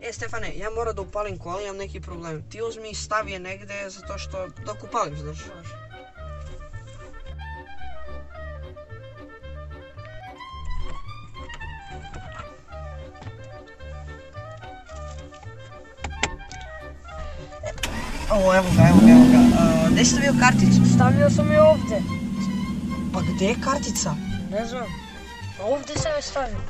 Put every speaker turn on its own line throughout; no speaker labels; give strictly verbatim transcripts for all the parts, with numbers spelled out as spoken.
E, Stefane, ja moram da upalim kola, imam neki problem. Ti uzmi i stavi je negde zato što dok upalim, znaš. O, evo ga, evo ga, evo ga. Gdje si stavio karticu?
Stavio sam je ovdje.
Pa gdje je kartica?
Ne znam. Ovdje sam je stavio.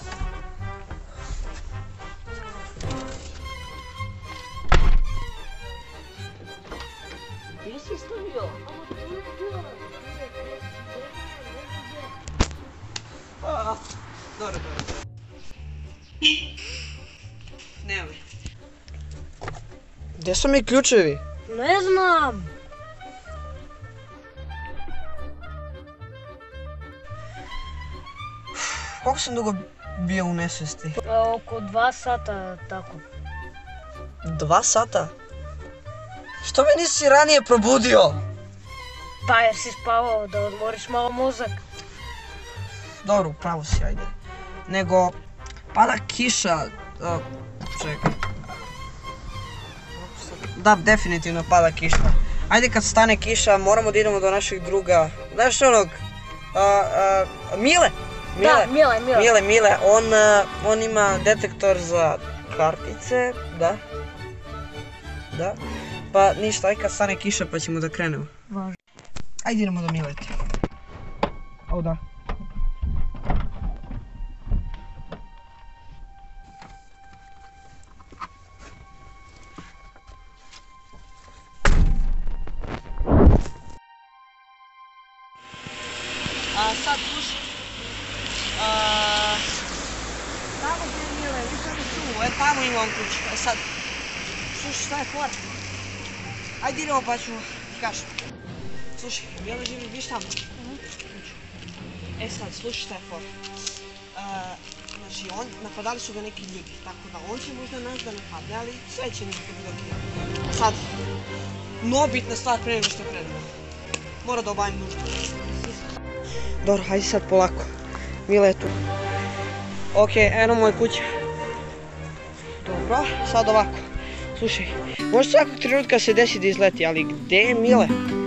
Gdje si stavio?
Dobro, dobro. Nemoj. Gdje su mi ključevi?
Ne znam.
Koliko sam dugo bio u nesvesti?
Oko dva sata, tako.
Dva sata? Što me nisi ranije probudio?
Pa jer si spavao da odmoriš malo mozak.
Dobro, upravo si, ajde. Nego, pada kiša... O, čekaj. Da, definitivno pada kiša. Ajde kad stane kiša, moramo da idemo do našeg druga. Znaš onog... A, a, Mile? Mile?
Da, Mile, Mile.
Mile, Mile. On, on ima detektor za kartice, da. Da. Pa ništa, aj kad stane kiša pa ćemo da krenemo.
Važno.
Ajde idemo do Mileti. O, da. A sad slušaj. Tamo gdje je Mile, vi sad je tu, e tamo ima on kuću. E sad, slušaj šta je fora? Ajde idemo pa ću ti kažem. Slušaj, Mile živi, viš tamo? E sad, slušaj šta je fora. Znači, napadali su ga neki ljudi, tako da on će možda nas da napadne, ali sve će nekako biti okej. Sad, no bitna stvar pre nego što krenemo. Mora da obavim nuždu. Dobro, hajde sad polako. Mile je tu. Okej, eno moja kuća. Dobro, sad ovako. Slušaj, možda svakog trenutka se desi da izleti, ali gdje je Mile?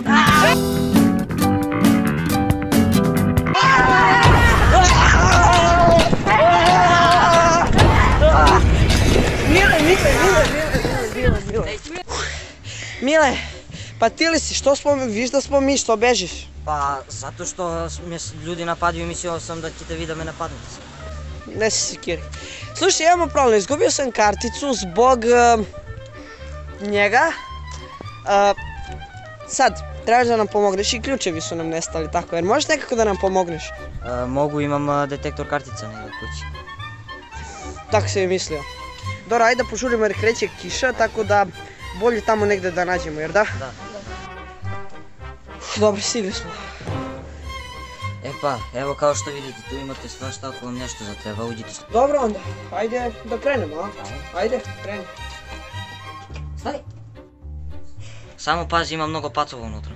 Mile, Mile, Mile, Mile, Mile, Mile. Mile, pa ti li si, što smo, viš da smo mi, što bežiš?
Pa, zato što me ljudi napadaju i mislio sam da ćete vi da me napadnete.
Ne si sikiri. Slušaj, imamo problem, izgubio sam karticu zbog uh, njega. Uh, sad, trebaš da nam pomogneš i ključevi su nam nestali, tako, jer možeš nekako da nam pomogneš?
Uh, mogu, imam uh, detektor kartica negdje kući.
Tako sam i mislio. Dobro, ajde da požurimo jer kreće kiša, tako da bolje tamo negdje da nađemo, jer da?
Da.
Dobro, stigli smo.
E pa, evo kao što vidite, tu imate svašta ako vam nešto zatreba, uđite.
Dobro onda, ajde da krenemo, a? Ajde, kreni.
Stani! Samo pazi, ima mnogo pacova unutra.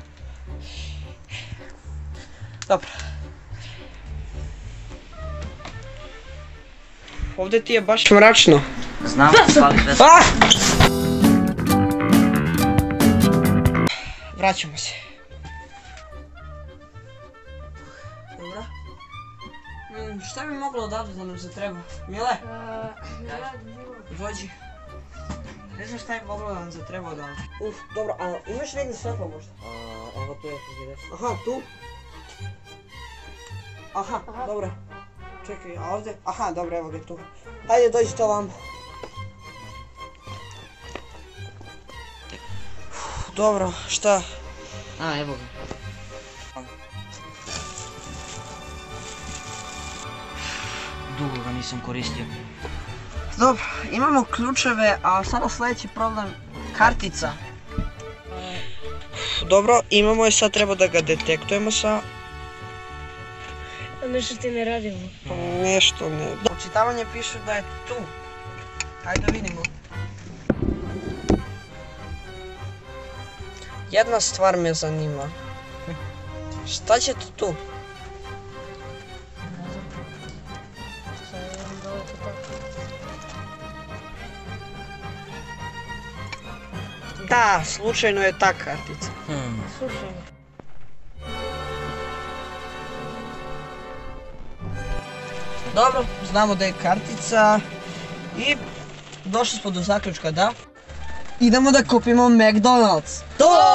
Dobro. Ovdje ti je baš mračno.
Znam, pali bez...
Vraćamo se. Dobro. Mm, šta bi moglo odavde da nam zatreba? Mile? Dođi. Ne znam šta je moglo da nam zatreba odavde. Uf, dobro, a imaš negdje svetlo možda?
Evo tu je gdje.
Aha, tu? Aha, dobro. Čekaj, a ovdje? Aha, dobro, evo ga tu. Hajde, dođite ovamo. Dobro, šta?
A, evo ga. Dugo ga nisam koristio.
Dobro, imamo ključeve, a sada sljedeći problem, kartica. Dobro, imamo je, sad treba da ga detektujemo sa...
Nešto ti ne radimo.
Nešto ne... Očitavanje piše da je tu. Hajde da vidimo. Jedna stvar me zanima. Šta će to tu? Da, slučajno je ta kartica.
Hmm.
Slušajno.
Dobro, znamo da je kartica i došli smo do zaključka da idemo da kupimo McDonald's.
To!